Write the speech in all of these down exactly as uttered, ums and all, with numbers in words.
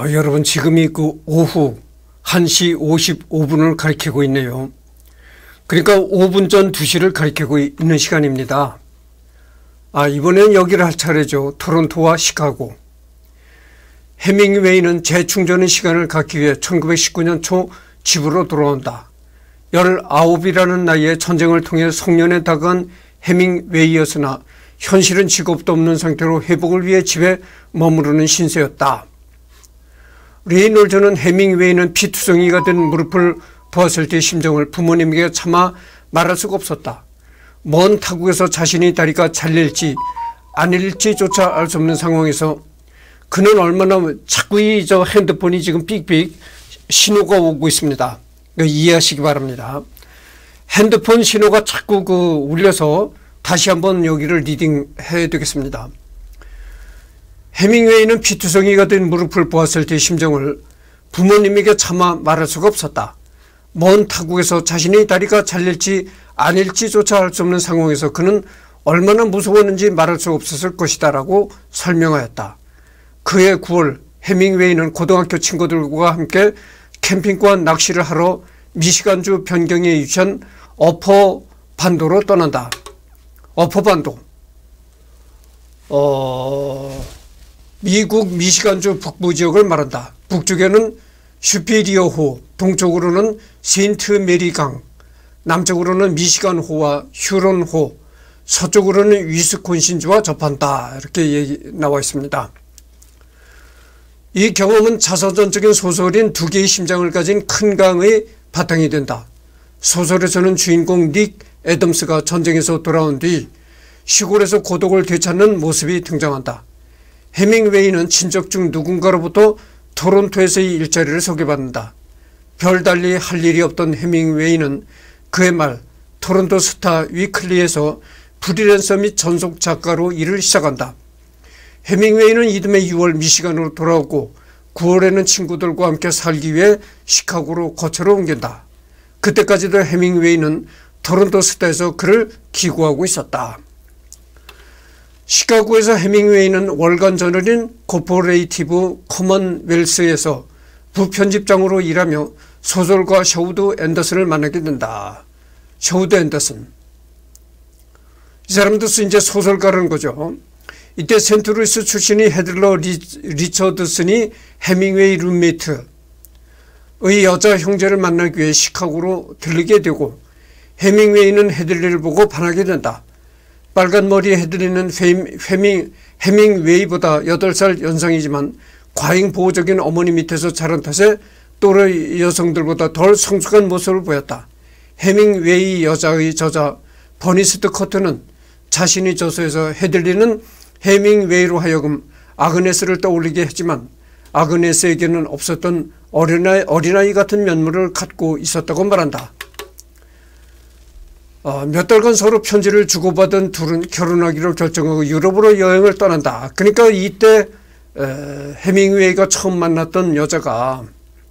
어, 여러분 지금이 그 오후 한 시 오십오 분을 가리키고 있네요. 그러니까 오 분 전 두 시를 가리키고 있는 시간입니다. 아, 이번엔 여기를 할 차례죠. 토론토와 시카고. 해밍웨이는 재충전의 시간을 갖기 위해 천구백십구 년 초 집으로 돌아온다. 열아홉이라는 나이에 전쟁을 통해 성년에 다가간 해밍웨이였으나 현실은 직업도 없는 상태로 회복을 위해 집에 머무르는 신세였다. 레이놀즈는 해밍웨이는 피투성이가 된 무릎을 보았을 때의 심정을 부모님에게 차마 말할 수가 없었다. 먼 타국에서 자신의 다리가 잘릴지 아닐지조차 알 수 없는 상황에서 그는 얼마나 자꾸 이 저 핸드폰이 지금 삑삑 신호가 오고 있습니다. 이해하시기 바랍니다. 핸드폰 신호가 자꾸 그 울려서 다시 한번 여기를 리딩해야 되겠습니다. 해밍웨이는 피투성이가 된 무릎을 보았을 때의 심정을 부모님에게 차마 말할 수가 없었다. 먼 타국에서 자신의 다리가 잘릴지 아닐지조차 알 수 없는 상황에서 그는 얼마나 무서웠는지 말할 수 없었을 것이다 라고 설명하였다. 그해 구월 해밍웨이는 고등학교 친구들과 함께 캠핑과 낚시를 하러 미시간주 변경에 위치한 어퍼 반도로 떠난다. 어퍼 반도. 어, 미국 미시간주 북부 지역을 말한다. 북쪽에는 슈피리어호, 동쪽으로는 세인트 메리강, 남쪽으로는 미시간호와 휴론호, 서쪽으로는 위스콘신주와 접한다. 이렇게 얘기 나와 있습니다. 이 경험은 자서전적인 소설인 두 개의 심장을 가진 큰 강의 바탕이 된다. 소설에서는 주인공 닉 애덤스가 전쟁에서 돌아온 뒤 시골에서 고독을 되찾는 모습이 등장한다. 해밍웨이는 친척 중 누군가로부터 토론토에서의 일자리를 소개받는다. 별달리 할 일이 없던 해밍웨이는 그해 말 토론토 스타 위클리에서 프리랜서 및 전속 작가로 일을 시작한다. 해밍웨이는 이듬해 유월 미시간으로 돌아오고 구월에는 친구들과 함께 살기 위해 시카고로 거처로 옮긴다. 그때까지도 해밍웨이는 토론토 스타에서 그를 기고하고 있었다. 시카고에서 해밍웨이는 월간 저널인 코퍼레이티브 커먼웰스에서 부편집장으로 일하며 소설가 셔우드 앤더슨을 만나게 된다. 셔우드 앤더슨. 이 사람도 이제 소설가라는 거죠. 이때 센트루이스 출신의 헤들러 리, 리처드슨이 해밍웨이 룸메이트의 여자 형제를 만나기 위해 시카고로 들르게 되고 해밍웨이는 헤들리를 보고 반하게 된다. 빨간 머리의 헤들리는 해밍, 해밍웨이보다 여덟 살 연상이지만 과잉 보호적인 어머니 밑에서 자란 탓에 또래 여성들보다 덜 성숙한 모습을 보였다. 해밍웨이 여자의 저자 버니스트 커트는 자신의 저서에서 헤들리는 해밍웨이로 하여금 아그네스를 떠올리게 했지만 아그네스에게는 없었던 어린아이, 어린아이 같은 면모를 갖고 있었다고 말한다. 어, 몇 달간 서로 편지를 주고받은 둘은 결혼하기로 결정하고 유럽으로 여행을 떠난다. 그러니까 이때 에, 해밍웨이가 처음 만났던 여자가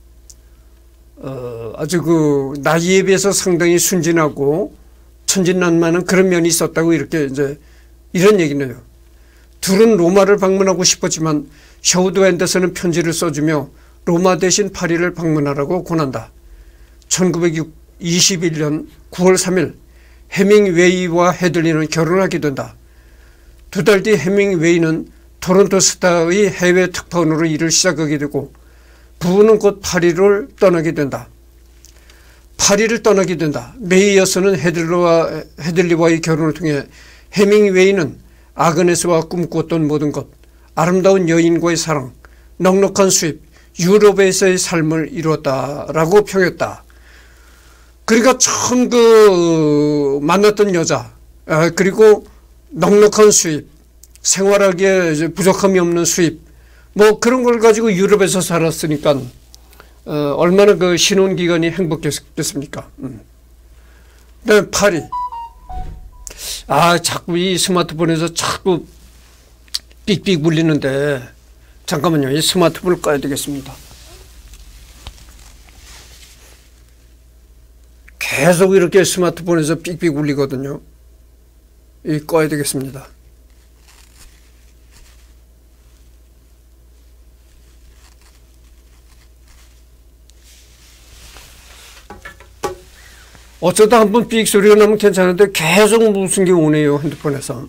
어, 아주 그 나이에 비해서 상당히 순진하고 천진난만한 그런 면이 있었다고 이렇게 이제 이런 얘기네요. 둘은 로마를 방문하고 싶었지만 셔우드 앤더슨은 편지를 써주며 로마 대신 파리를 방문하라고 권한다. 천구백이십일 년 구월 삼일 해밍웨이와 헤들리는 결혼하게 된다. 두 달 뒤 해밍웨이는 토론토 스타의 해외 특파원으로 일을 시작하게 되고 부부는 곧 파리를 떠나게 된다. 파리를 떠나게 된다. 메이 여사는 헤들리와, 헤들리와의 결혼을 통해 해밍웨이는 아그네스와 꿈꾸었던 모든 것, 아름다운 여인과의 사랑, 넉넉한 수입, 유럽에서의 삶을 이루었다라고 평했다. 그러니까 처음 그 만났던 여자, 그리고 넉넉한 수입, 생활하기에 이제 부족함이 없는 수입, 뭐 그런 걸 가지고 유럽에서 살았으니까 어, 얼마나 그 신혼기간이 행복했겠습니까? 음. 그다음에 파리. 아, 자꾸 이 스마트폰에서 자꾸 삑삑 울리는데 잠깐만요. 이 스마트폰을 꺼야 되겠습니다. 계속 이렇게 스마트폰에서 삑삑 울리거든요. 이 꺼야 되겠습니다. 어쩌다 한번 삑 소리가 나면 괜찮은데 계속 무슨 게 오네요, 핸드폰에서.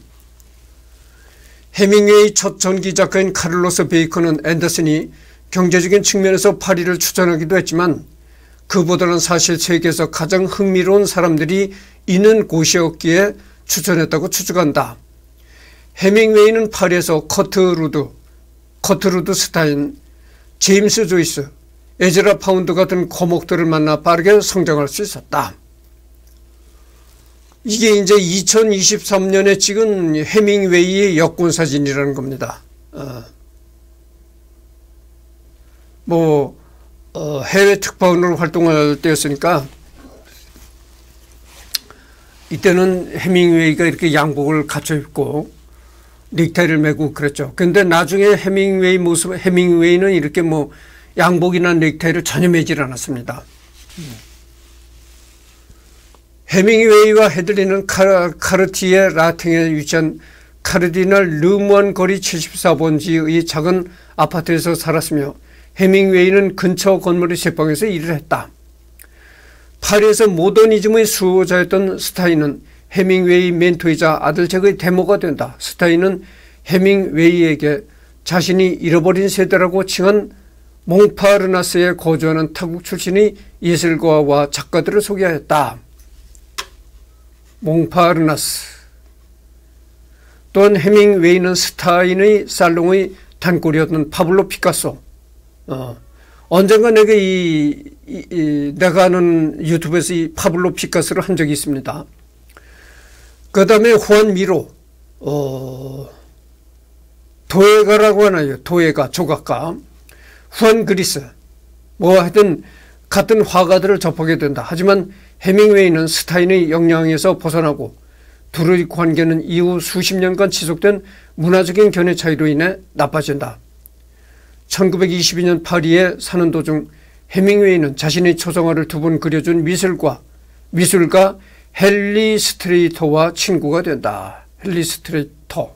해밍웨이 첫 전기 작가인 카를로스 베이컨은 앤더슨이 경제적인 측면에서 파리를 추천하기도 했지만 그보다는 사실 세계에서 가장 흥미로운 사람들이 있는 곳이었기에 추천했다고 추측한다. 해밍웨이는 파리에서 커트 루드, 커트 루드 스타인, 제임스 조이스, 에즈라 파운드 같은 거목들을 만나 빠르게 성장할 수 있었다. 이게 이제 이천이십삼 년에 찍은 해밍웨이의 여권 사진이라는 겁니다. 어. 뭐 어, 해외 특파원으로 활동할 때였으니까 이때는 해밍웨이가 이렇게 양복을 갖춰 입고 넥타이를 메고 그랬죠. 근데 나중에 해밍웨이 모습, 해밍웨이는 이렇게 뭐 양복이나 넥타이를 전혀 매질 않았습니다. 해밍웨이와 헤들리는 카르, 카르티에 라팅에 위치한 카르디널 르무안 거리 칠십사 번지의 작은 아파트에서 살았으며 해밍웨이는 근처 건물의 제방에서 일을 했다. 파리에서 모더니즘의 수호자였던 스타인은 해밍웨이 멘토이자 아들작의 데모가 된다. 스타인은 해밍웨이에게 자신이 잃어버린 세대라고 칭한 몽파르나스에 거주하는 타국 출신의 예술가와 작가들을 소개하였다. 몽파르나스. 또한 해밍웨이는 스타인의 살롱의 단골이었던 파블로 피카소. 어. 언젠가 내가 이, 이, 이 내가 아는 유튜브에서 이 파블로 피카소를 한 적이 있습니다. 그 다음에 후안 미로, 어, 도예가라고 하나요? 도예가, 조각가. 후안 그리스. 뭐 하여튼 같은 화가들을 접하게 된다. 하지만 해밍웨이는 스타인의 영향에서 벗어나고 둘의 관계는 이후 수십 년간 지속된 문화적인 견해 차이로 인해 나빠진다. 천구백이십이 년 파리에 사는 도중 해밍웨이는 자신의 초상화를 두 번 그려준 미술가, 미술가 헨리 스트레이터와 친구가 된다. 헨리 스트레이터.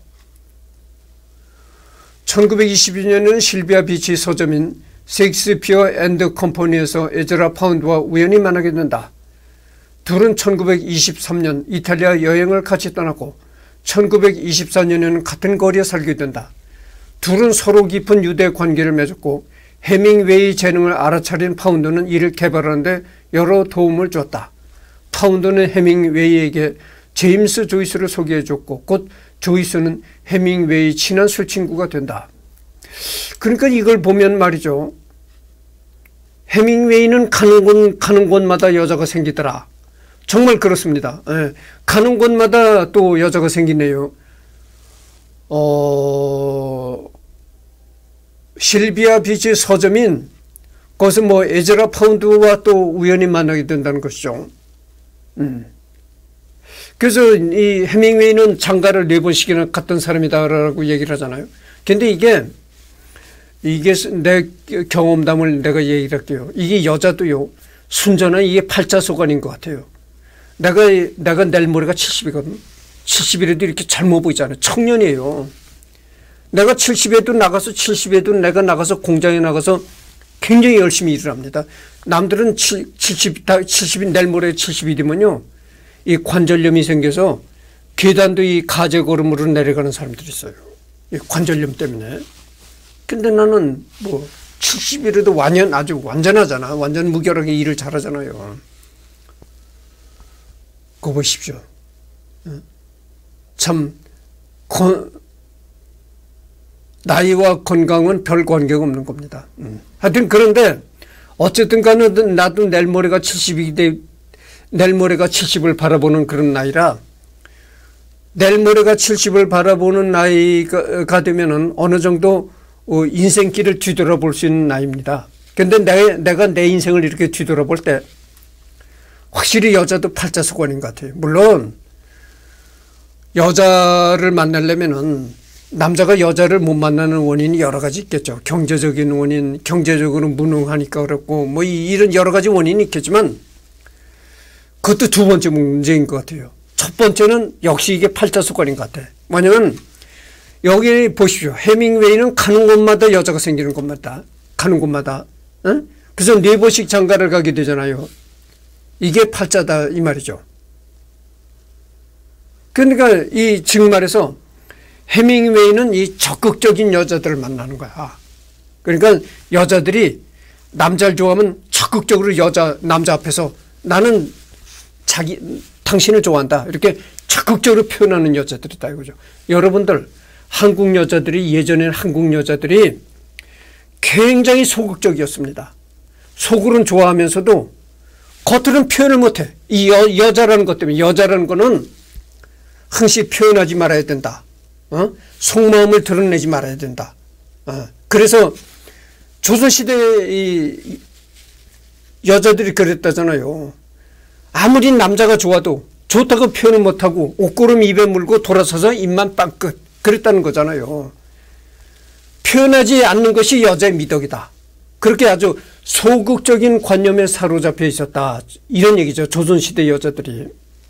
천구백이십이 년에는 실비아 비치 서점인 셰익스피어 앤드 컴퍼니에서 에즈라 파운드와 우연히 만나게 된다. 둘은 천구백이십삼 년 이탈리아 여행을 같이 떠났고 천구백이십사 년에는 같은 거리에 살게 된다. 둘은 서로 깊은 유대 관계를 맺었고 해밍웨이 재능을 알아차린 파운드는 이를 개발하는 데 여러 도움을 줬다. 파운드는 해밍웨이에게 제임스 조이스를 소개해줬고 곧 조이스는 해밍웨이 친한 술친구가 된다. 그러니까 이걸 보면 말이죠. 해밍웨이는 가는 곳, 가는 곳마다 여자가 생기더라. 정말 그렇습니다. 예. 가는 곳마다 또 여자가 생기네요. 어, 실비아 비치 서점인 거기서 뭐 에즈라 파운드와 또 우연히 만나게 된다는 것이죠. 음. 그래서 이 해밍웨이는 장가를 네 번씩이나 갔던 사람이다라고 얘기를 하잖아요. 근데 이게 이게 내 경험담을 내가 얘기를 할게요. 이게 여자도요 순전한 이게 팔자소관인 것 같아요. 내가 내가 내일 모레가 칠십이거든. 칠십이라도 이렇게 젊어 보이잖아요. 청년이에요. 내가 칠십에도 나가서 칠십에도 내가 나가서 공장에 나가서 굉장히 열심히 일을 합니다. 남들은 칠십, 칠십이 내일 모레 칠십일이면요. 이 관절염이 생겨서 계단도 이 가재걸음으로 내려가는 사람들이 있어요. 이 관절염 때문에. 근데 나는 뭐 칠십이라도 완전 아주 완전하잖아. 완전 무결하게 일을 잘하잖아요. 그거 보십시오. 참 건, 나이와 건강은 별 관계가 없는 겁니다. 음. 하여튼 그런데 어쨌든 간에 나도 내일 모레가 칠십이 대 내일 모레가 칠십을 바라보는 그런 나이라 내일 모레가 칠십을 바라보는 나이가 되면은 어느 정도 인생길을 뒤돌아볼 수 있는 나이입니다. 그런데 내, 내가 내 인생을 이렇게 뒤돌아볼 때 확실히 여자도 팔자소관인 것 같아요. 물론 여자를 만나려면은 남자가 여자를 못 만나는 원인이 여러 가지 있겠죠. 경제적인 원인, 경제적으로 무능하니까 그렇고 뭐 이런 여러 가지 원인이 있겠지만 그것도 두 번째 문제인 것 같아요. 첫 번째는 역시 이게 팔자소관인 것 같아요. 뭐냐면 여기 보십시오. 해밍웨이는 가는 곳마다 여자가 생기는 곳마다 가는 곳마다 응? 그래서 네 번씩 장가를 가게 되잖아요. 이게 팔자다 이 말이죠. 그러니까 이 즉 말해서 해밍웨이는 이 적극적인 여자들을 만나는 거야. 그러니까 여자들이 남자를 좋아하면 적극적으로 여자 남자 앞에서 나는 자기 당신을 좋아한다 이렇게 적극적으로 표현하는 여자들이다 이거죠. 여러분들 한국 여자들이 예전에는 한국 여자들이 굉장히 소극적이었습니다. 속으로는 좋아하면서도 겉으로는 표현을 못해. 이 여, 여자라는 것 때문에 여자라는 거는 항시 표현하지 말아야 된다. 어? 속마음을 드러내지 말아야 된다. 어. 그래서 조선시대의 이 여자들이 그랬다잖아요. 아무리 남자가 좋아도 좋다고 표현을 못하고 옷고름 입에 물고 돌아서서 입만 빵긋 그랬다는 거잖아요. 표현하지 않는 것이 여자의 미덕이다. 그렇게 아주 소극적인 관념에 사로잡혀 있었다. 이런 얘기죠. 조선시대 여자들이.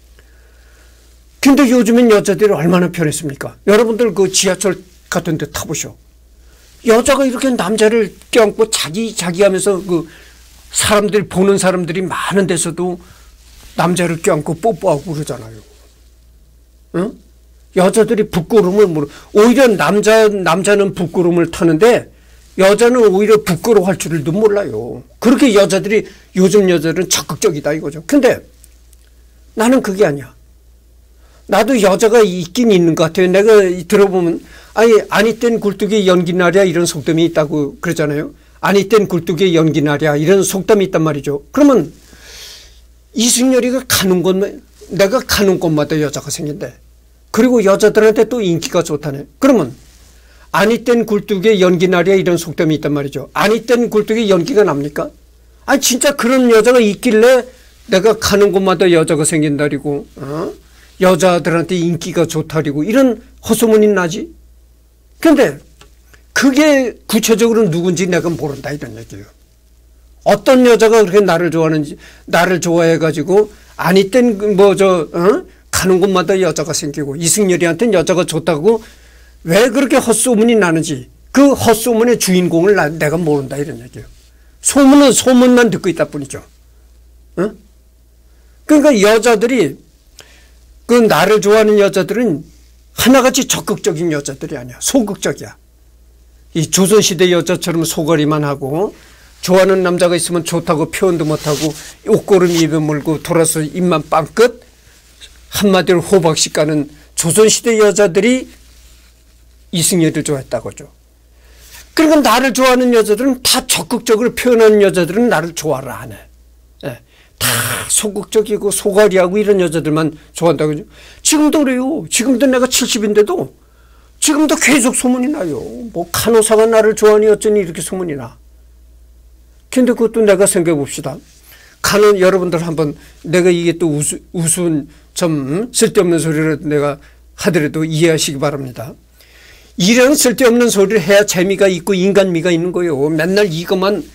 근데 요즘엔 여자들이 얼마나 편했습니까? 여러분들 그 지하철 같은 데 타보셔. 여자가 이렇게 남자를 껴안고 자기 자기 하면서 그 사람들 보는 사람들이 많은 데서도 남자를 껴안고 뽀뽀하고 그러잖아요. 응? 여자들이 부끄러움을 모르. 오히려 남자 남자는 부끄러움을 타는데 여자는 오히려 부끄러워할 줄도 몰라요. 그렇게 여자들이 요즘 여자들은 적극적이다 이거죠. 근데 나는 그게 아니야. 나도 여자가 있긴 있는 것 같아요. 내가 들어보면 아니 아니 땐 굴뚝에 연기 나랴 이런 속담이 있다고 그러잖아요. 아니 땐 굴뚝에 연기 나랴 이런 속담이 있단 말이죠. 그러면 이승열이가 가는 곳만 내가 가는 곳마다 여자가 생긴대. 그리고 여자들한테 또 인기가 좋다네. 그러면 아니 땐 굴뚝에 연기 나랴 이런 속담이 있단 말이죠. 아니 땐 굴뚝에 연기가 납니까? 아니 진짜 그런 여자가 있길래 내가 가는 곳마다 여자가 생긴다리고 어? 여자들한테 인기가 좋다리고 이런 헛소문이 나지. 근데 그게 구체적으로 누군지 내가 모른다 이런 얘기예요. 어떤 여자가 그렇게 나를 좋아하는지 나를 좋아해가지고 아니 땐 뭐 저 어? 가는 곳마다 여자가 생기고 이승열이한테는 여자가 좋다고 왜 그렇게 헛소문이 나는지 그 헛소문의 주인공을 나, 내가 모른다 이런 얘기예요. 소문은 소문만 듣고 있다 뿐이죠. 어? 그러니까 여자들이 그 나를 좋아하는 여자들은 하나같이 적극적인 여자들이 아니야. 소극적이야. 이 조선시대 여자처럼 소거리만 하고 좋아하는 남자가 있으면 좋다고 표현도 못하고 옷고름 입에 물고 돌아서 입만 빵긋 한마디로 호박씩 가는 조선시대 여자들이 이승열을 좋아했다고죠. 그러니까 나를 좋아하는 여자들은 다 적극적으로 표현하는 여자들은 나를 좋아를 안 해. 예. 다 소극적이고 소가리하고 이런 여자들만 좋아한다고. 지금도 그래요. 지금도 내가 칠십인데도 지금도 계속 소문이 나요. 뭐 간호사가 나를 좋아하니 어쩌니 이렇게 소문이 나. 근데 그것도 내가 생각해 봅시다. 간호 여러분들 한번 내가 이게 또 우스, 우스운 좀 쓸데없는 소리를 내가 하더라도 이해하시기 바랍니다. 이런 쓸데없는 소리를 해야 재미가 있고 인간미가 있는 거예요. 맨날 이것만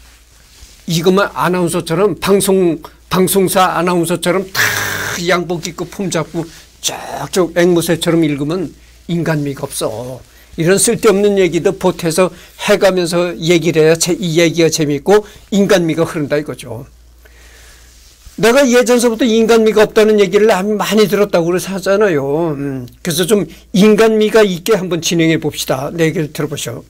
이것만 아나운서처럼 방송 방송사 아나운서처럼 다 양복 입고 품 잡고 쫙쭉 앵무새처럼 읽으면 인간미가 없어. 이런 쓸데없는 얘기도 보태서 해가면서 얘기를 해야 이 얘기가 재미있고 인간미가 흐른다 이거죠. 내가 예전서부터 인간미가 없다는 얘기를 많이 들었다고 그래서 하잖아요. 음, 그래서 좀 인간미가 있게 한번 진행해 봅시다. 내 얘기를 들어보셔.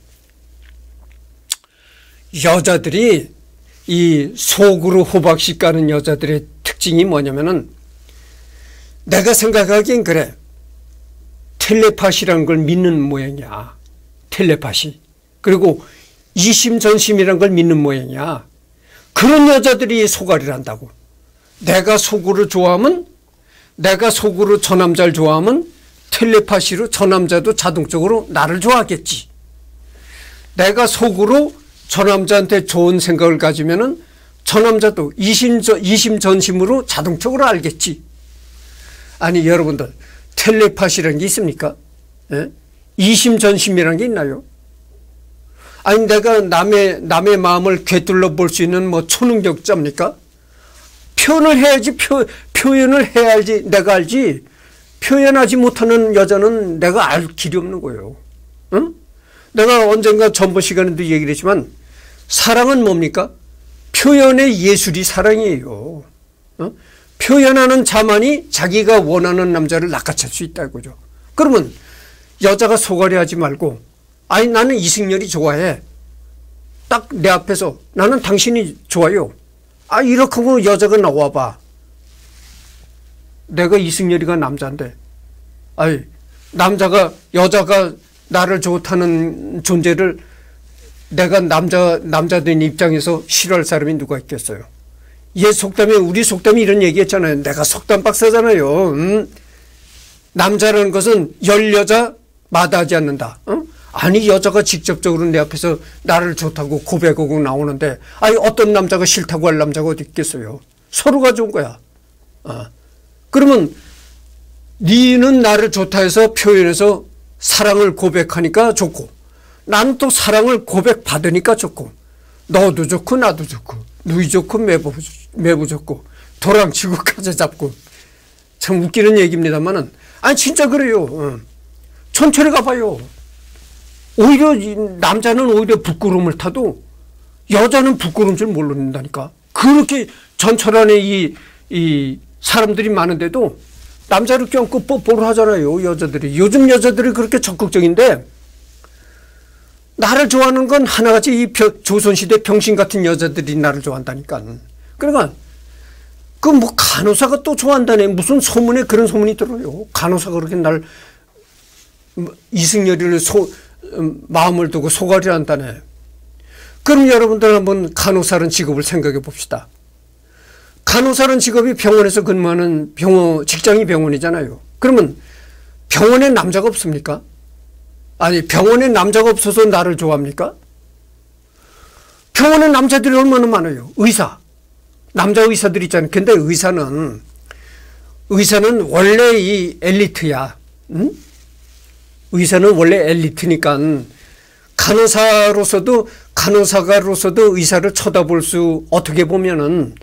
여자들이 이 속으로 호박씩 가는 여자들의 특징이 뭐냐면은 내가 생각하기엔 그래. 텔레파시라는 걸 믿는 모양이야. 텔레파시. 그리고 이심전심이라는 걸 믿는 모양이야. 그런 여자들이 소가리를 한다고. 내가 속으로 좋아하면 내가 속으로 저 남자를 좋아하면 텔레파시로 저 남자도 자동적으로 나를 좋아하겠지. 내가 속으로 저 남자한테 좋은 생각을 가지면은 저 남자도 이심전, 이심전심으로 자동적으로 알겠지. 아니 여러분들 텔레파시라는 게 있습니까? 예? 이심전심이라는 게 있나요? 아니 내가 남의 남의 마음을 꿰뚫러 볼 수 있는 뭐 초능력자입니까? 표현을 해야지 표, 표현을 해야지 내가 알지. 표현하지 못하는 여자는 내가 알 길이 없는 거예요. 응? 내가 언젠가 전번 시간에도 얘기를 했지만 사랑은 뭡니까? 표현의 예술이 사랑이에요. 어? 표현하는 자만이 자기가 원하는 남자를 낚아챌 수 있다 이거죠. 그러면 여자가 소갈이 하지 말고 아니 나는 이승열이 좋아해. 딱 내 앞에서 나는 당신이 좋아요. 아 이렇게 하고 여자가 나와봐. 내가 이승열이가 남자인데 아니 남자가 여자가 나를 좋다는 존재를 내가 남자 남자된 입장에서 싫어할 사람이 누가 있겠어요. 얘 속담에 우리 속담이 이런 얘기했잖아요. 내가 속담 박사잖아요. 음? 남자라는 것은 열 여자 마다하지 않는다. 어? 아니 여자가 직접적으로 내 앞에서 나를 좋다고 고백하고 나오는데 아니 어떤 남자가 싫다고 할 남자가 어디 있겠어요. 서로가 좋은 거야. 어. 그러면 니는 나를 좋다 해서 표현해서 사랑을 고백하니까 좋고 나는 또 사랑을 고백받으니까 좋고 너도 좋고 나도 좋고 누이 좋고 매부, 매부 좋고 도랑치고 가재 잡고 참 웃기는 얘기입니다만은 아니 진짜 그래요. 어. 천천히 가봐요. 오히려 남자는 오히려 부끄러움을 타도 여자는 부끄러운 줄 모른다니까. 그렇게 전철 안에 이, 이 사람들이 많은데도 남자를 껴안고 뽀뽀를 하잖아요. 여자들이. 요즘 여자들이 그렇게 적극적인데 나를 좋아하는 건 하나같이 이 조선시대 병신 같은 여자들이 나를 좋아한다니까. 그러니까 그 뭐 간호사가 또 좋아한다네. 무슨 소문에 그런 소문이 들어요. 간호사가 그렇게 날 이승열이를 소, 마음을 두고 소갈이 한다네. 그럼 여러분들 한번 간호사라는 직업을 생각해 봅시다. 간호사라는 직업이 병원에서 근무하는 병원, 직장이 병원이잖아요. 그러면 병원에 남자가 없습니까? 아니 병원에 남자가 없어서 나를 좋아합니까? 병원에 남자들이 얼마나 많아요. 의사. 남자 의사들 있잖아요. 근데 의사는 의사는 원래 이 엘리트야. 응? 의사는 원래 엘리트니까 간호사로서도 간호사가로서도 의사를 쳐다볼 수 어떻게 보면은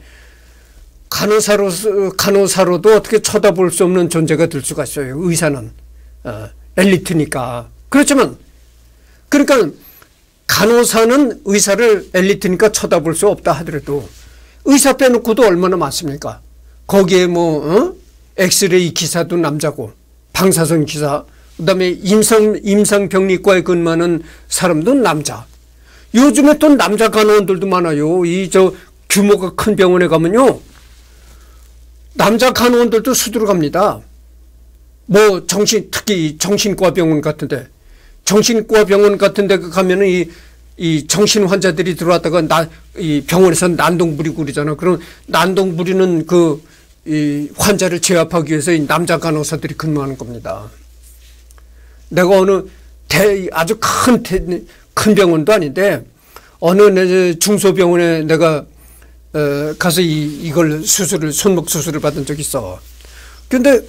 간호사로서 간호사로도 어떻게 쳐다볼 수 없는 존재가 될 수가 있어요. 의사는 어, 엘리트니까. 그렇지만 그러니까 간호사는 의사를 엘리트니까 쳐다볼 수 없다 하더라도 의사 빼놓고도 얼마나 많습니까? 거기에 뭐 어? 엑스레이 기사도 남자고 방사선 기사 그다음에 임상 임상병리과에 근무하는 사람도 남자. 요즘에 또 남자 간호원들도 많아요. 이 저 규모가 큰 병원에 가면요. 남자 간호원들도 수두룩 갑니다. 뭐 정신 특히 정신과 병원 같은데 정신과 병원 같은데 가면은 이, 이 정신 환자들이 들어왔다가 나, 이 병원에서 난동 부리고 그러잖아. 그럼 난동 부리는 그 이 환자를 제압하기 위해서 이 남자 간호사들이 근무하는 겁니다. 내가 어느 대, 아주 큰, 큰 병원도 아닌데 어느 중소병원에 내가 어, 가서 이, 이걸 수술을, 손목 수술을 받은 적이 있어. 근데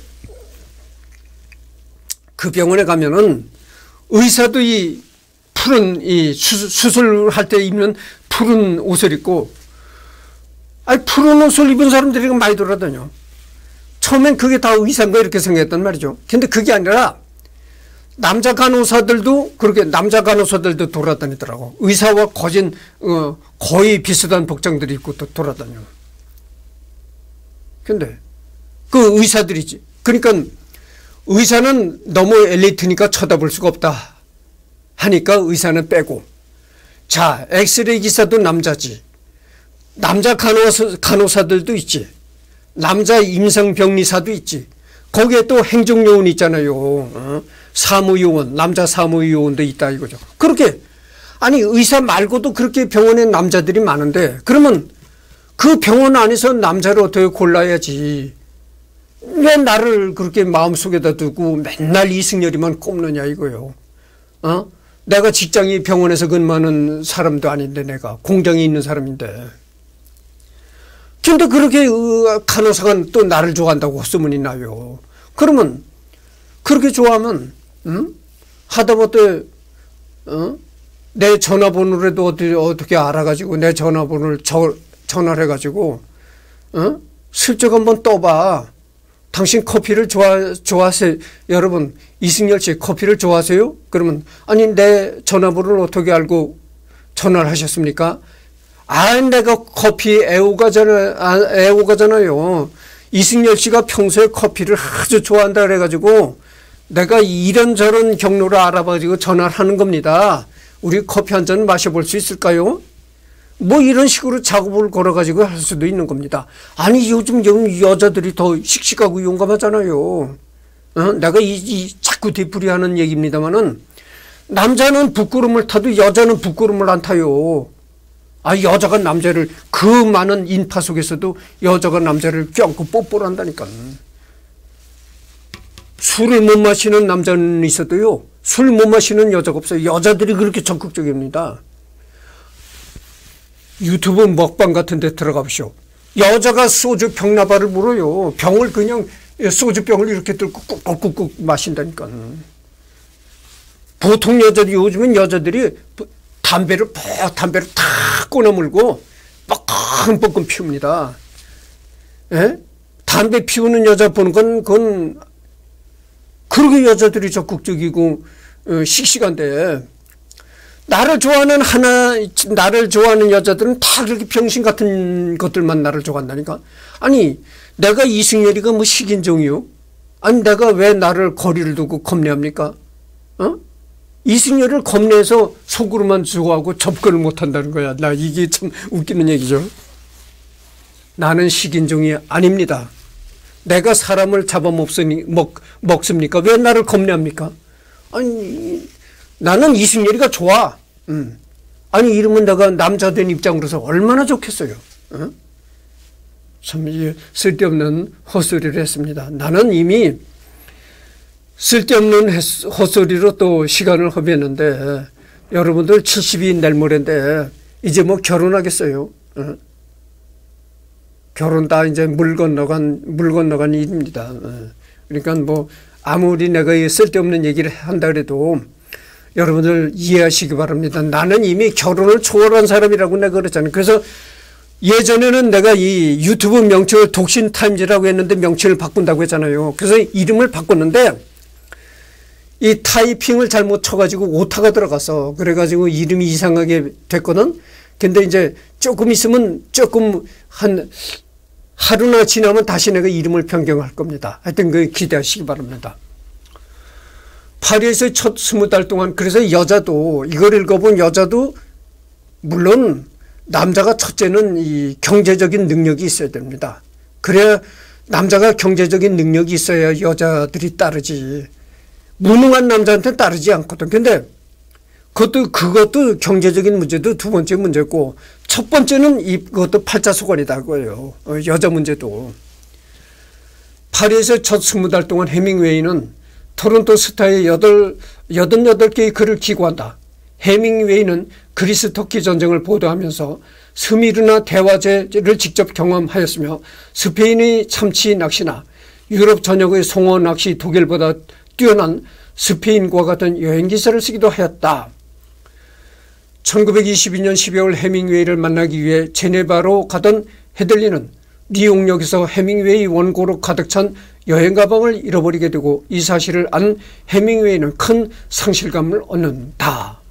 그 병원에 가면은 의사도 이 푸른, 이 수, 수술할 때 입는 푸른 옷을 입고, 아니, 푸른 옷을 입은 사람들이 많이 돌아다녀. 처음엔 그게 다 의사인가 이렇게 생각했단 말이죠. 근데 그게 아니라 남자 간호사들도 그렇게 남자 간호사들도 돌아다니더라고. 의사와 거진 어, 거의 비슷한 복장들이 입고 또 돌아다녀. 근데 그 의사들이지. 그러니까 의사는 너무 엘리트니까 쳐다볼 수가 없다 하니까 의사는 빼고. 자, 엑스레이 기사도 남자지. 남자 간호사, 간호사들도 있지. 남자 임상병리사도 있지. 거기에 또 행정요원 있잖아요. 어? 사무요원, 남자 사무요원도 있다 이거죠. 그렇게 아니 의사 말고도 그렇게 병원에 남자들이 많은데 그러면 그 병원 안에서 남자를 어떻게 골라야지. 왜 나를 그렇게 마음속에다 두고 맨날 이승열이만 꼽느냐 이거요. 어? 내가 직장이 병원에서 근무하는 사람도 아닌데 내가 공장에 있는 사람인데. 근데 그렇게 간호사가 또 나를 좋아한다고 소문이 나요. 그러면 그렇게 좋아하면 응? 하다못해 어? 내 전화번호라도 어떻게, 어떻게 알아가지고 내 전화번호를 저, 전화를 해가지고 어? 슬쩍 한번 떠봐. 당신 커피를 좋아, 좋아하세요? 여러분 이승열 씨 커피를 좋아하세요? 그러면 아니 내 전화번호를 어떻게 알고 전화를 하셨습니까? 아, 내가 커피 애호가잖아, 아, 애호가잖아요. 이승열 씨가 평소에 커피를 아주 좋아한다 그래가지고 내가 이런저런 경로를 알아봐가지고 전화를 하는 겁니다. 우리 커피 한 잔 마셔볼 수 있을까요? 뭐 이런 식으로 작업을 걸어가지고 할 수도 있는 겁니다. 아니 요즘 여자들이 더 씩씩하고 용감하잖아요. 어? 내가 이, 이 자꾸 되풀이하는 얘기입니다만은 남자는 부끄러움을 타도 여자는 부끄러움을 안 타요. 아, 여자가 남자를 그 많은 인파 속에서도 여자가 남자를 껴안고 뽀뽀를 한다니까. 술을 못 마시는 남자는 있어도요, 술 못 마시는 여자가 없어요. 여자들이 그렇게 적극적입니다. 유튜브 먹방 같은 데 들어가 보시오. 여자가 소주 병나발을 물어요. 병을 그냥 소주병을 이렇게 들고 꾹꾹꾹꾹 마신다니까. 보통 여자들이 요즘은 여자들이 담배를 퍽 담배를 탁 꺼내물고 뻐끔뻐끔 피웁니다. 예? 담배 피우는 여자 보는 건 그건 그렇게 여자들이 적극적이고 어, 씩씩한데 나를 좋아하는 하나 나를 좋아하는 여자들은 다 그렇게 병신 같은 것들만 나를 좋아한다니까. 아니 내가 이승열이가 뭐 식인종이요? 아니 내가 왜 나를 거리를 두고 겁내합니까? 어? 이승열을 겁내서 속으로만 좋아하고 접근을 못한다는 거야. 나 이게 참 웃기는 얘기죠. 나는 식인종이 아닙니다. 내가 사람을 잡아먹으니 먹, 먹습니까? 왜 나를 겁내합니까? 아니 나는 이승열이가 좋아. 음. 아니 이러면 내가 남자 된 입장으로서 얼마나 좋겠어요. 어? 참 쓸데없는 헛소리를 했습니다. 나는 이미 쓸데없는 헛소리로 또 시간을 허비했는데 여러분들 칠십이 내일 모레인데 이제 뭐 결혼하겠어요. 어? 결혼 다 이제 물 건너간 물 건너간 일입니다. 어. 그러니까 뭐 아무리 내가 쓸데없는 얘기를 한다 그래도 여러분들 이해하시기 바랍니다. 나는 이미 결혼을 초월한 사람이라고 내가 그랬잖아요. 그래서 예전에는 내가 이 유튜브 명칭을 독신타임즈라고 했는데 명칭을 바꾼다고 했잖아요. 그래서 이름을 바꿨는데 이 타이핑을 잘못 쳐가지고 오타가 들어가서 그래가지고 이름이 이상하게 됐거든. 근데 이제 조금 있으면 조금 한 하루나 지나면 다시 내가 이름을 변경할 겁니다. 하여튼 그 기대하시기 바랍니다. 파리에서 첫 스무 달 동안 그래서 여자도 이걸 읽어본 여자도 물론 남자가 첫째는 이 경제적인 능력이 있어야 됩니다. 그래야 남자가 경제적인 능력이 있어야 여자들이 따르지. 무능한 남자한테는 따르지 않거든. 근데 그것도 그것도 경제적인 문제도 두 번째 문제고 첫 번째는 이것도 팔자소관이다 그거예요. 여자 문제도. 파리에서 첫 스무 달 동안 해밍웨이는 토론토 스타의 여덟, 여덟 개의 글을 기고한다. 해밍웨이는 그리스 터키 전쟁을 보도하면서 스미르나 대화제를 직접 경험하였으며 스페인의 참치 낚시나 유럽 전역의 송어 낚시 독일보다 뛰어난 스페인과 같은 여행기사를 쓰기도 하였다. 천구백이십이 년 십이월 해밍웨이를 만나기 위해 제네바로 가던 헤들리는 뉴욕역에서 해밍웨이 원고로 가득 찬 여행 가방을 잃어버리게 되고 이 사실을 안 해밍웨이는 큰 상실감을 얻는다.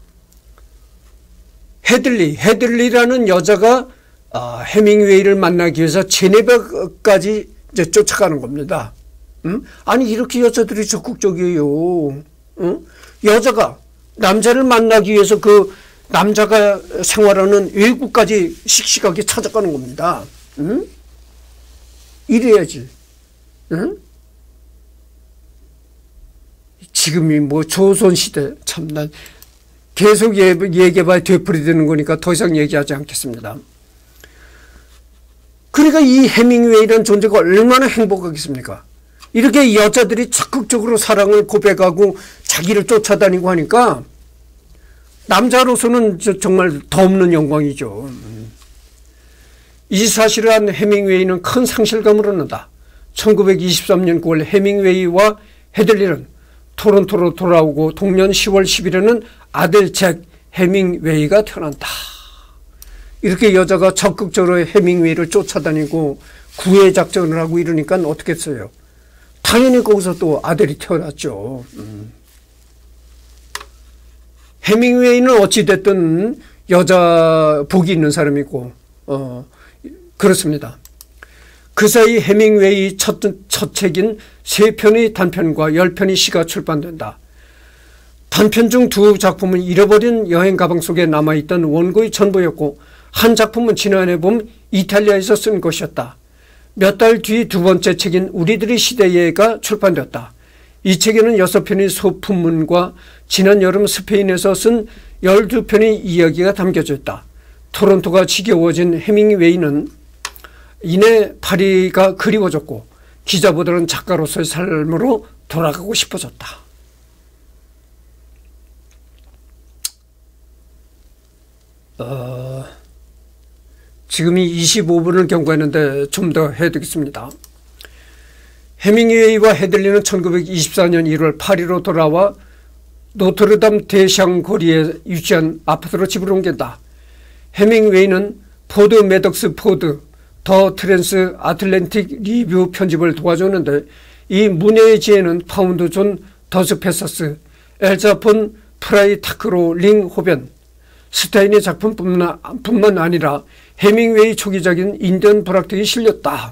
헤들리, 헤들리라는 여자가 해밍웨이를 만나기 위해서 제네바까지 이제 쫓아가는 겁니다. 음? 아니 이렇게 여자들이 적극적이에요. 음? 여자가 남자를 만나기 위해서 그 남자가 생활하는 외국까지 씩씩하게 찾아가는 겁니다. 음? 이래야지. 음? 지금이 뭐 조선시대 참난 계속 얘기해봐야 되풀이되는 거니까 더 이상 얘기하지 않겠습니다. 그러니까 이 해밍웨이라는 존재가 얼마나 행복하겠습니까? 이렇게 여자들이 적극적으로 사랑을 고백하고 자기를 쫓아다니고 하니까 남자로서는 정말 더 없는 영광이죠. 이 사실을 안 해밍웨이는 큰 상실감을 얻는다. 천구백이십삼 년 구월 해밍웨이와 헤들리는 토론토로 돌아오고 동년 시월 십일에는 아들 잭 해밍웨이가 태어난다. 이렇게 여자가 적극적으로 해밍웨이를 쫓아다니고 구애 작전을 하고 이러니까 어떻겠어요? 당연히 거기서 또 아들이 태어났죠. 음. 해밍웨이는 어찌됐든 여자 복이 있는 사람이고 어, 그렇습니다. 그 사이 해밍웨이 첫, 첫 책인 세 편의 단편과 열 편의 시가 출판된다. 단편 중 두 작품은 잃어버린 여행 가방 속에 남아있던 원고의 전부였고 한 작품은 지난해 봄 이탈리아에서 쓴 것이었다. 몇 달 뒤 두 번째 책인 우리들의 시대에가 출판되었다. 이 책에는 여섯 편의 소품문과 지난 여름 스페인에서 쓴 열두 편의 이야기가 담겨져 있다. 토론토가 지겨워진 해밍웨이는 이내 파리가 그리워졌고 기자보다는 작가로서의 삶으로 돌아가고 싶어졌다. 어, 지금이 이십오 분을 경과했는데 좀 더 해야 되겠습니다. 해밍웨이와 헤들리는 천구백이십사 년 일월 파리로 돌아와 노트르담 대샹 거리에 위치한 아파트로 집을 옮긴다. 해밍웨이는 포드 매덕스 포드 더 트랜스 아틀랜틱 리뷰 편집을 도와줬는데 이 문예의 지혜는 파운드 존 더스페서스, 엘자 폰 프라이타크로 링호벤, 스타인의 작품뿐만 아니라 해밍웨이 초기작인 인디언 브락텍이 실렸다.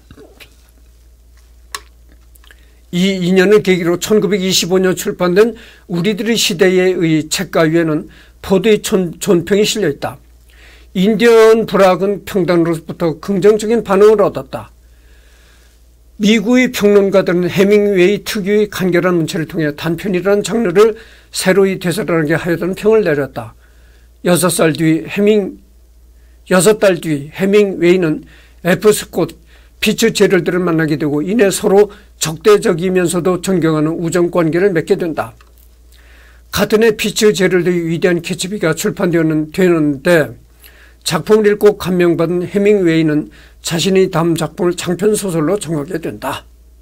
이 인연을 계기로 천구백이십오 년 출판된 우리들의 시대의 책가 위에는 포드의 존평이 실려있다. 인디언 브락은 평단으로부터 긍정적인 반응을 얻었다. 미국의 평론가들은 해밍웨이 특유의 간결한 문체를 통해 단편이라는 장르를 새로이 되살아나게 하였다는 평을 내렸다. 여섯 살 뒤 해밍, 여섯 달 뒤 해밍웨이는 에프 스콧, 피츠 제럴드를 만나게 되고 이내 서로 적대적이면서도 존경하는 우정관계를 맺게 된다. 같은 해 피츠 제럴드의 위대한 캐치비가 출판되었는데 작품을 읽고 감명받은 해밍웨이는 자신이 다음 작품을 장편소설로 정하게 된다.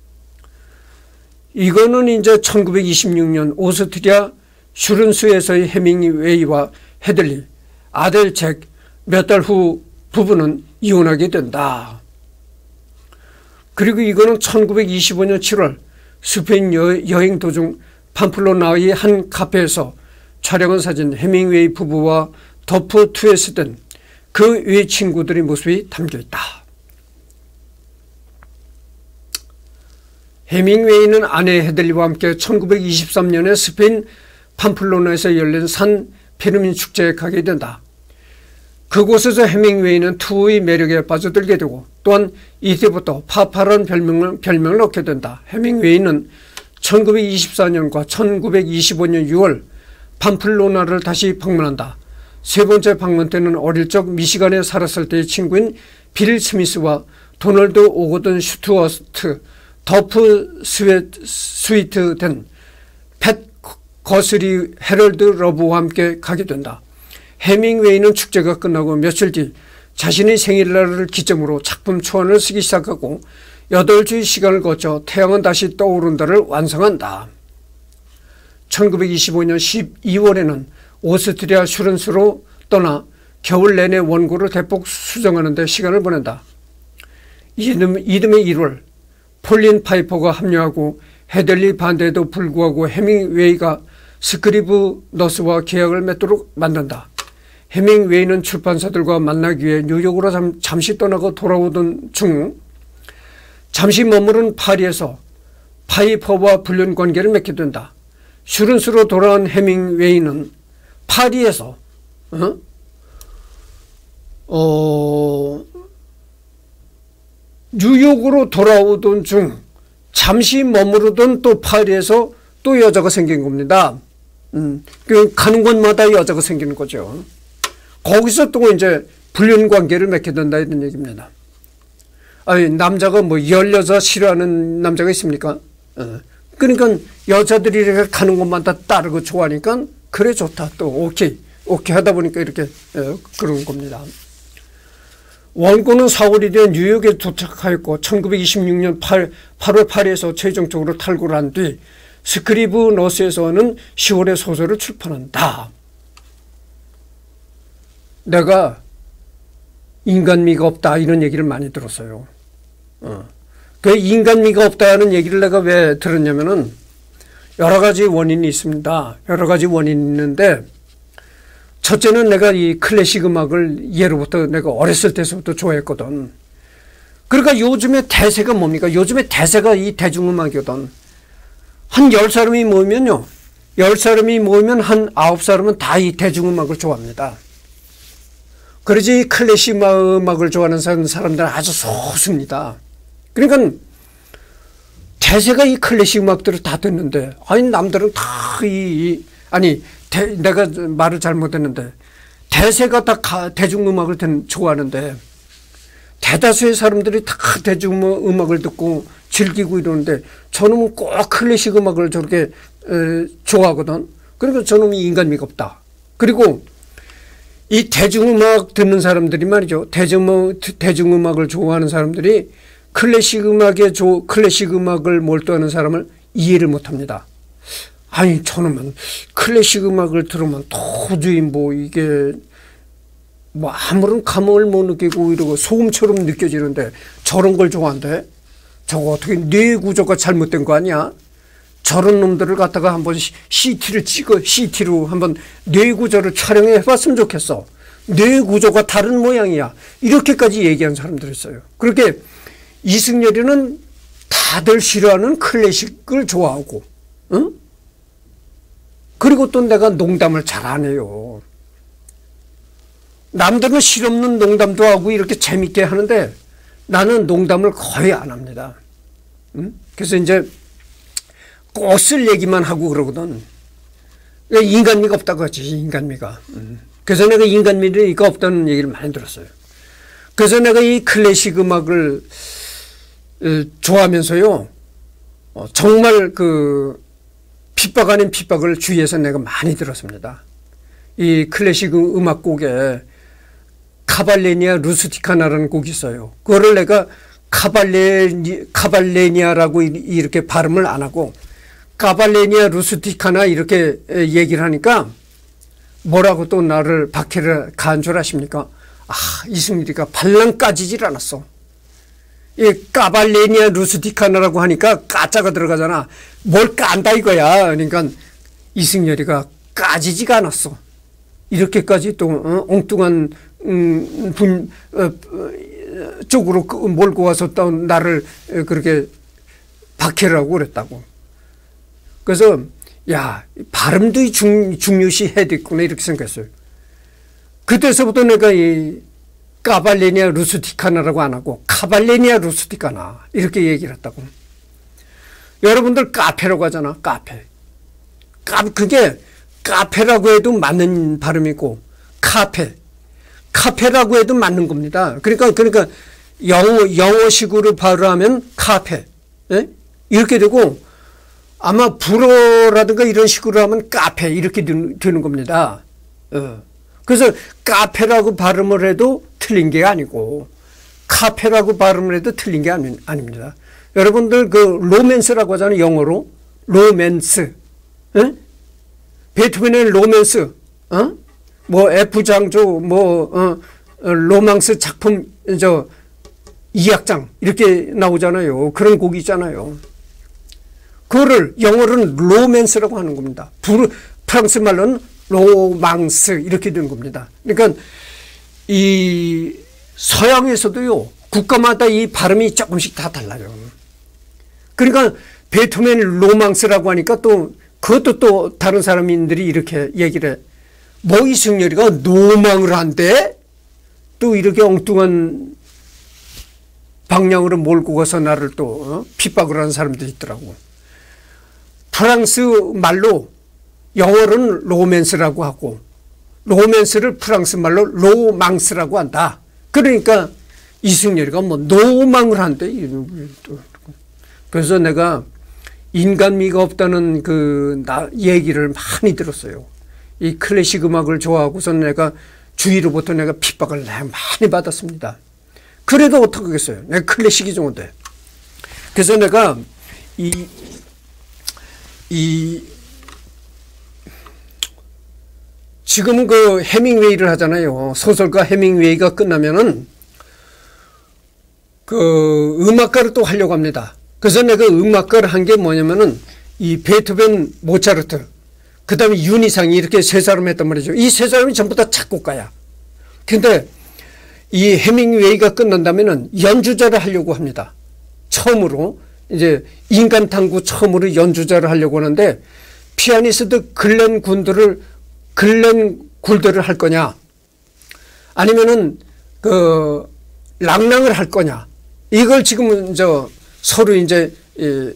이거는 이제 천구백이십육 년 오스트리아 슈른스에서의 해밍웨이와 헤들리, 아델 잭 몇 달 후 부부는 이혼하게 된다. 그리고 이거는 천구백이십오 년 칠월 스페인 여, 여행 도중 팜플로나의 한 카페에서 촬영한 사진 해밍웨이 부부와 더프 투에스든 그 외 친구들의 모습이 담겨있다. 해밍웨이는 아내 헤들리와 함께 천구백이십삼 년에 스페인 팜플로나에서 열린 산 페르민 축제에 가게 된다. 그곳에서 해밍웨이는 투의 매력에 빠져들게 되고 또한 이때부터 파파라는 별명을, 별명을 얻게 된다. 해밍웨이는 천구백이십사 년과 천구백이십오 년 유월 팜플로나를 다시 방문한다. 세 번째 방문 때는 어릴 적 미시간에 살았을 때의 친구인 빌 스미스와 도널드 오거든 슈트워스트, 더프 스위트 된 팻 거스리 헤럴드 러브와 함께 가게 된다. 해밍웨이는 축제가 끝나고 며칠 뒤 자신의 생일날을 기점으로 작품 초안을 쓰기 시작하고 여덟 주의 시간을 거쳐 태양은 다시 떠오른다를 완성한다. 천구백이십오 년 십이월에는 오스트리아 슈른스로 떠나 겨울 내내 원고를 대폭 수정하는 데 시간을 보낸다. 이듬해 일월 폴린 파이퍼가 합류하고 헤들리 반대에도 불구하고 해밍웨이가 스크리브 너스와 계약을 맺도록 만든다. 해밍웨이는 출판사들과 만나기 위해 뉴욕으로 잠, 잠시 떠나고 돌아오던 중 잠시 머무른 파리에서 파이퍼와 불륜 관계를 맺게 된다. 슈른스로 돌아온 해밍웨이는 파리에서 어? 어, 뉴욕으로 돌아오던 중 잠시 머무르던 또 파리에서 또 여자가 생긴 겁니다. 음, 그 가는 곳마다 여자가 생기는 거죠. 거기서 또 이제 불륜 관계를 맺게 된다 이런 얘기입니다. 아니, 남자가 뭐 열 여자 싫어하는 남자가 있습니까? 어. 그러니까 여자들이 이렇게 가는 곳마다 따르고 좋아하니까 그래 좋다 또 오케이 오케이 하다 보니까 이렇게 어, 그런 겁니다. 원고는 사월이 된 뉴욕에 도착하였고 천구백이십육 년 팔월 팔일에서 최종적으로 탈고를 한 뒤 스크리브 너스에서는 시월에 소설을 출판한다. 내가 인간미가 없다 이런 얘기를 많이 들었어요. 어. 그 인간미가 없다는 얘기를 내가 왜 들었냐면은 여러 가지 원인이 있습니다. 여러 가지 원인이 있는데 첫째는 내가 이 클래식 음악을 예로부터 내가 어렸을 때부터 좋아했거든. 그러니까 요즘에 대세가 뭡니까? 요즘에 대세가 이 대중음악이거든. 한 열 사람이 모이면요. 열 사람이 모이면 한 아홉 사람은 다 이 대중음악을 좋아합니다. 그러지 클래식 음악을 좋아하는 사람들은 아주 소수입니다. 그러니까 대세가 이 클래식 음악들을 다 듣는데, 아니 남들은 다 이 아니 대, 내가 말을 잘못했는데 대세가 다 가, 대중음악을 듣, 좋아하는데 대다수의 사람들이 다 대중음악을 듣고 즐기고 이러는데 저놈은 꼭 클래식 음악을 저렇게 에, 좋아하거든. 그러니까 저놈이 인간미가 없다. 그리고 이 대중음악 듣는 사람들이 말이죠. 대중음악, 대중음악을 좋아하는 사람들이 클래식 음악에 조, 클래식 음악을 몰두하는 사람을 이해를 못합니다. 아니 저놈은 클래식 음악을 들으면 도저히 뭐 이게 뭐 아무런 감흥을 못 느끼고 이러고 소음처럼 느껴지는데 저런 걸 좋아한대? 저거 어떻게 뇌 구조가 잘못된 거 아니야? 저런 놈들을 갖다가 한번 씨티를 찍어 씨티로 한번 뇌 구조를 촬영해 봤으면 좋겠어. 뇌 구조가 다른 모양이야. 이렇게까지 얘기한 사람들이 있어요. 그렇게 이승열이는 다들 싫어하는 클래식을 좋아하고, 응? 그리고 또 내가 농담을 잘 안 해요. 남들은 실없는 농담도 하고 이렇게 재밌게 하는데 나는 농담을 거의 안 합니다. 응? 그래서 이제 꼭 쓸 얘기만 하고 그러거든. 인간미가 없다고 하지, 인간미가. 응. 그래서 내가 인간미가 없다는 얘기를 많이 들었어요. 그래서 내가 이 클래식 음악을 좋아하면서요, 정말 그 핍박 아닌 핍박을 주위에서 내가 많이 들었습니다. 이 클래식 음악곡에 카발레니아 루스티카나라는 곡이 있어요. 그거를 내가 카발레, 카발레니아라고 이렇게 발음을 안 하고 카발레니아 루스티카나 이렇게 얘기를 하니까 뭐라고 또 나를 박해를 가한 줄 아십니까? 아, 이승일이가 발랑 까지질 않았어. 이 카발레니아 루스티카나라고 하니까 까자가 들어가잖아. 뭘 깐다 이거야. 그러니까 이승열이가 까지지가 않았어. 이렇게까지 또 어? 엉뚱한 음, 분 어, 어, 쪽으로 몰고 와서 또 나를 그렇게 박해를 하고 그랬다고. 그래서 야, 발음도 중, 중요시 해야 되겠구나 이렇게 생각했어요. 그때서부터 내가 이 카발레니아 루스티카나라고 안 하고 카발레니아 루스티카나 이렇게 얘기를 했다고. 여러분들 카페라고 하잖아. 카페. 카, 그게 카페라고 해도 맞는 발음이고 카페. 카페라고 해도 맞는 겁니다. 그러니까 그러니까 영어 영어식으로 발음하면 카페. 예? 이렇게 되고 아마 불어라든가 이런 식으로 하면 카페 이렇게 되는, 되는 겁니다. 어. 그래서 카페라고 발음을 해도 틀린 게 아니고 카페라고 발음을 해도 틀린 게 아니, 아닙니다. 여러분들 그 로맨스라고 하잖아요. 영어로 로맨스. 에? 베토벤의 로맨스. 어? 뭐 F장조 뭐 어, 어, 로망스 작품 저 이 악장 이렇게 나오잖아요. 그런 곡이 있잖아요. 그거를 영어로는 로맨스라고 하는 겁니다. 부, 프랑스 말로는 로망스 이렇게 되는 겁니다. 그러니까 이 서양에서도요 국가마다 이 발음이 조금씩 다 달라요. 그러니까 베토벤 로망스라고 하니까 또 그것도 또 다른 사람들이 이렇게 얘기를 해. 뭐 이승열이가 노망을 한대? 또 이렇게 엉뚱한 방향으로 몰고 가서 나를 또 어? 핍박을 하는 사람들이 있더라고. 프랑스 말로 영어로는 로맨스라고 하고 로맨스를 프랑스 말로 로망스라고 한다. 그러니까 이승열이가 뭐 노망을 한대. 그래서 내가 인간미가 없다는 그 나 얘기를 많이 들었어요. 이 클래식 음악을 좋아하고서 내가 주위로부터 내가 핍박을 많이 받았습니다. 그래도 어떡하겠어요. 내가 클래식이 좋은데. 그래서 내가 이, 이, 지금은 그 해밍웨이를 하잖아요. 소설가 해밍웨이가 끝나면은 그 음악가를 또 하려고 합니다. 그래서 내가 음악가를 한 게 뭐냐면은 이 베토벤, 모차르트 그 다음에 윤희상이 이렇게 세 사람 했단 말이죠. 이 세 사람이 전부 다 작곡가야. 근데 이 해밍웨이가 끝난다면은 연주자를 하려고 합니다. 처음으로 이제 인간 탐구 처음으로 연주자를 하려고 하는데 피아니스트 글렌 굴드를 글렌 굴드를 할 거냐 아니면은 그 랑랑을 할 거냐 이걸 지금 저 서로 이제 예,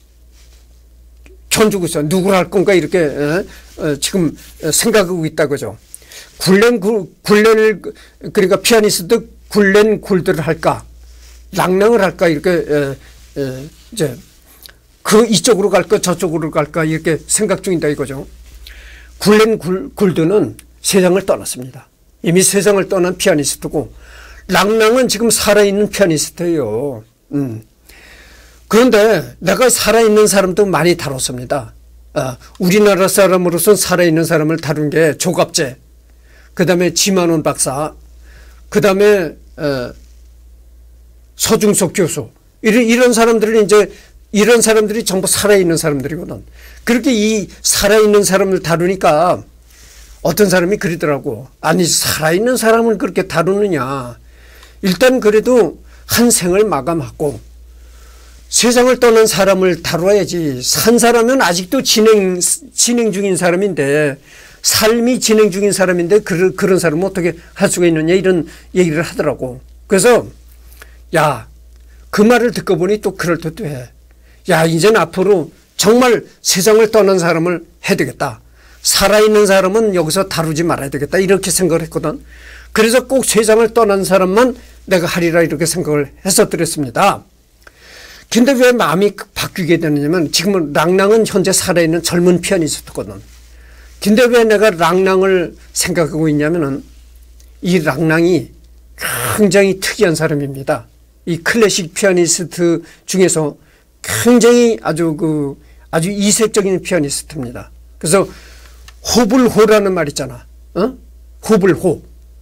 견주고 있어. 누구를 할 건가 이렇게 에, 어, 지금 생각하고 있다 그죠. 굴렌 굴렌을 그러니까 피아니스트 글렌 굴드를 할까 랑랑을 할까 이렇게 에, 에, 이제 그 이쪽으로 갈까 저쪽으로 갈까 이렇게 생각 중이다 이거죠. 글렌 굴드는 세상을 떠났습니다. 이미 세상을 떠난 피아니스트고 랑랑은 지금 살아있는 피아니스트예요. 음. 그런데 내가 살아있는 사람도 많이 다뤘습니다. 아, 우리나라 사람으로서 살아있는 사람을 다룬 게 조갑재, 그 다음에 지만원 박사, 그 다음에 어, 서중석 교수 이런, 이런 사람들은 이제 이런 사람들이 전부 살아있는 사람들이거든. 그렇게 이 살아있는 사람을 다루니까 어떤 사람이 그러더라고. 아니 살아있는 사람을 그렇게 다루느냐. 일단 그래도 한 생을 마감하고 세상을 떠난 사람을 다뤄야지. 산 사람은 아직도 진행, 진행 중인 사람인데 삶이 진행 중인 사람인데 그런, 그런 사람은 어떻게 할 수가 있느냐 이런 얘기를 하더라고. 그래서 야, 그 말을 듣고 보니 또 그럴듯도 해. 야, 이제는 앞으로 정말 세상을 떠난 사람을 해야 되겠다. 살아있는 사람은 여기서 다루지 말아야 되겠다. 이렇게 생각을 했거든. 그래서 꼭 세상을 떠난 사람만 내가 하리라 이렇게 생각을 했었더랬습니다. 근데 왜 마음이 바뀌게 되느냐면 지금은 랑랑은 현재 살아있는 젊은 피아니스트거든. 근데 왜 내가 랑랑을 생각하고 있냐면은 이 랑랑이 굉장히 특이한 사람입니다. 이 클래식 피아니스트 중에서 굉장히 아주 그 아주 이색적인 피아니스트입니다. 그래서 호불호라는 말 있잖아. 어? 호불호.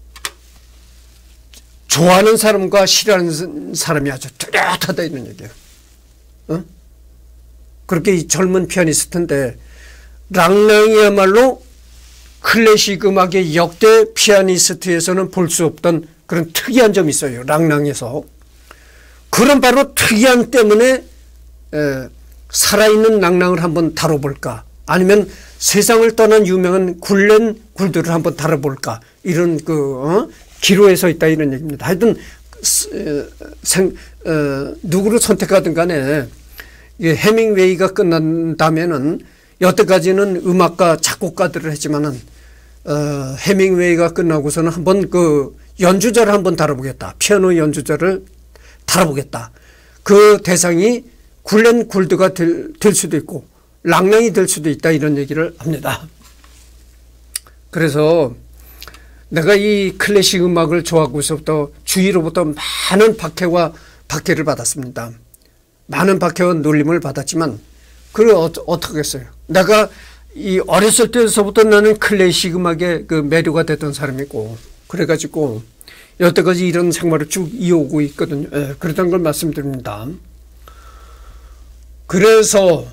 좋아하는 사람과 싫어하는 사람이 아주 뚜렷하다 이런 얘기예요. 어? 그렇게 이 젊은 피아니스트인데 랑랑이야말로 클래식 음악의 역대 피아니스트에서는 볼 수 없던 그런 특이한 점이 있어요. 랑랑에서. 그런 바로 특이한 때문에 에, 살아있는 랑랑을 한번 다뤄볼까 아니면 세상을 떠난 유명한 글렌 굴드를 한번 다뤄볼까 이런 그 어? 기로에 서 있다 이런 얘기입니다. 하여튼 생, 어, 누구를 선택하든 간에 해밍웨이가 끝난다면은 여태까지는 음악가 작곡가들을 했지만은 어, 해밍웨이가 끝나고서는 한번 그 연주자를 한번 다뤄보겠다. 피아노 연주자를 다뤄보겠다. 그 대상이 글렌 굴드가 될, 될 수도 있고 랑랑이 될 수도 있다 이런 얘기를 합니다. 그래서 내가 이 클래식 음악을 좋아하고서부터 주위로부터 많은 박해와 박해를 받았습니다. 많은 박해와 놀림을 받았지만 그걸 어, 어떻게 하겠어요. 내가 이 어렸을 때서부터 나는 클래식 음악에 그 매료가 됐던 사람이고 그래가지고 여태까지 이런 생활을 쭉 이어오고 있거든요. 예, 그렇다는 걸 말씀드립니다. 그래서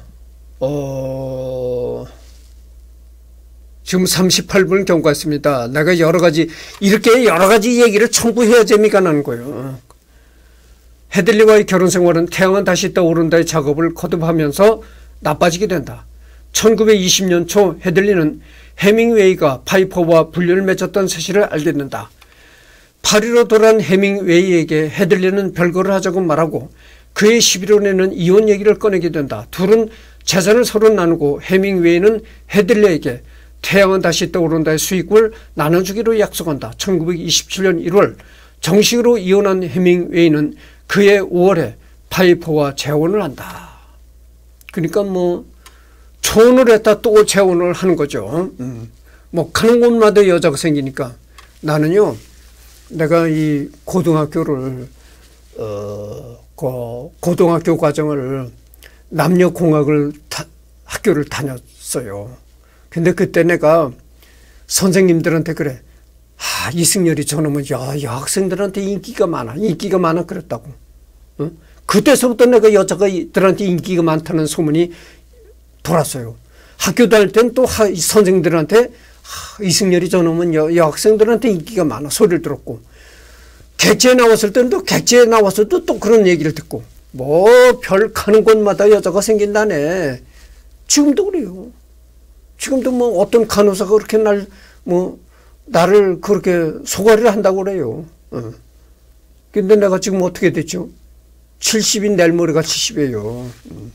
어... 지금 삼십팔 분을 경과했습니다. 내가 여러 가지 이렇게 여러 가지 얘기를 청구해야 재미가 나는 거예요. 헤들리와의 결혼 생활은 태양은 다시 떠오른다의 작업을 거듭하면서 나빠지게 된다. 천구백이십 년 초 헤들리는 해밍웨이가 파이퍼와 분류를 맺었던 사실을 알게 된다. 파리로 돌아온 해밍웨이에게 헤들리는 별거를 하자고 말하고 그의 시비로 내는 이혼 얘기를 꺼내게 된다. 둘은 재산을 서로 나누고 해밍웨이는 헤들리에게 태양은 다시 떠오른다의 수익을 나눠주기로 약속한다. 천구백이십칠 년 일월 정식으로 이혼한 해밍웨이는 그해 오월에 파이퍼와 재혼을 한다. 그러니까 뭐 초혼을 했다 또 재혼을 하는 거죠. 음. 뭐 가는 곳마다 여자가 생기니까 나는요 내가 이 고등학교를 어, 그 고등학교 과정을 남녀공학을 다, 학교를 다녔어요. 근데 그때 내가 선생님들한테 그래. 아, 이승열이 저놈은 야, 여학생들한테 인기가 많아. 인기가 많아 그랬다고. 어? 그때서부터 내가 여자들한테 인기가 많다는 소문이 돌았어요. 학교 다닐 땐 또 선생님들한테 이승열이 저놈은 여, 여학생들한테 인기가 많아 소리를 들었고, 객지에 나왔을 때는 또 객지에 나왔어도 또 그런 얘기를 듣고, 뭐 별 가는 곳마다 여자가 생긴다네. 지금도 그래요. 지금도 뭐 어떤 간호사가 그렇게 날 뭐 나를 그렇게 소가리를 한다고 그래요. 어. 근데 내가 지금 어떻게 됐죠? 칠십인 내일 모레가 칠십이에요. 음.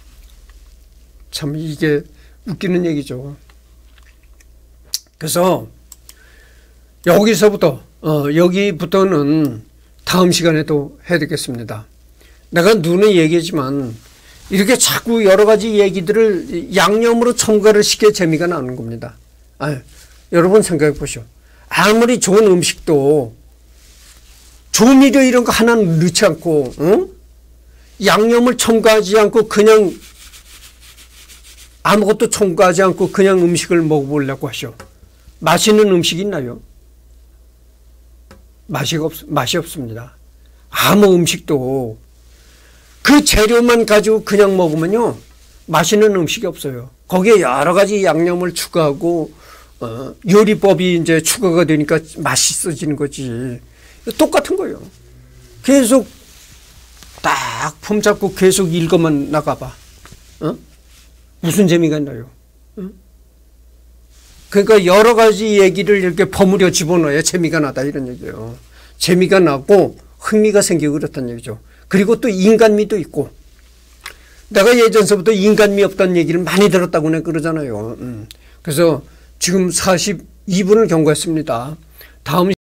참 이게 웃기는 얘기죠. 그래서 여기서부터 어, 여기부터는 다음 시간에도 해야 되겠습니다. 내가 눈에 얘기했지만 이렇게 자꾸 여러 가지 얘기들을 양념으로 첨가를 시켜 재미가 나는 겁니다. 아유, 여러분 생각해 보시오. 아무리 좋은 음식도 조미료 이런 거 하나는 넣지 않고, 응? 양념을 첨가하지 않고 그냥 아무것도 첨가하지 않고 그냥 음식을 먹어보려고 하시오. 맛있는 음식이 있나요? 맛이, 없, 맛이 없습니다. 아무 음식도 그 재료만 가지고 그냥 먹으면요, 맛있는 음식이 없어요. 거기에 여러 가지 양념을 추가하고, 어, 요리법이 이제 추가가 되니까 맛있어지는 거지. 똑같은 거예요. 계속 딱 폼 잡고 계속 읽어만 나가봐. 어? 무슨 재미가 있나요? 어? 그러니까 여러 가지 얘기를 이렇게 버무려 집어넣어야 재미가 나다 이런 얘기예요. 재미가 나고 흥미가 생기고 그렇다는 얘기죠. 그리고 또 인간미도 있고, 내가 예전서부터 인간미 없다는 얘기를 많이 들었다고 내가 그러잖아요. 음. 그래서 지금 사십이 분을 경과했습니다. 다음